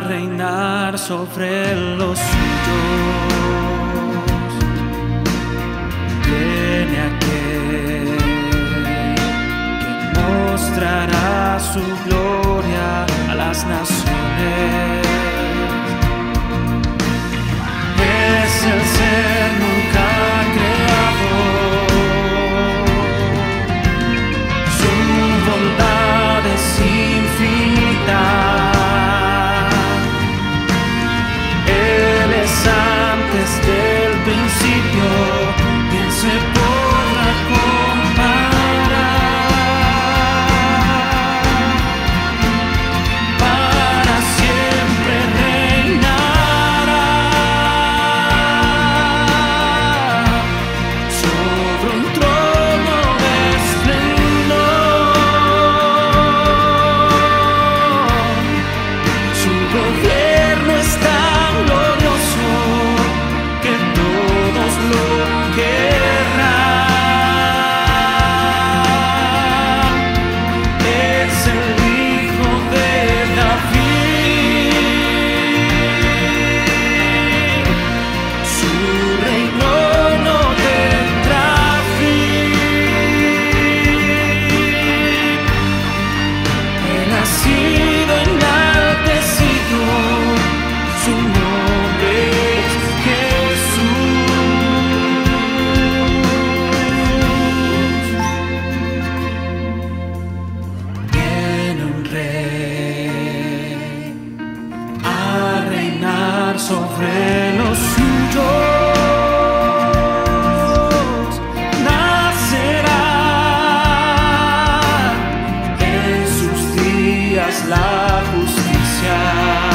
reinar sobre los suyos. Viene aquel que mostrará su gloria a las naciones. Es el ser nunca creado, su bondad es infinita. Él es antes del principio, quien se podrá comparar. Para siempre reinará sobre un trono de esplendor. Su gobierno es tan glorioso que todos lo querrán. Es el Hijo de David, su reino no tendrá fin. Él ha sido enaltecido, su nombre es Jesús. Viene un rey a reinar sobre los suyos. Nacerá en sus días la justicia.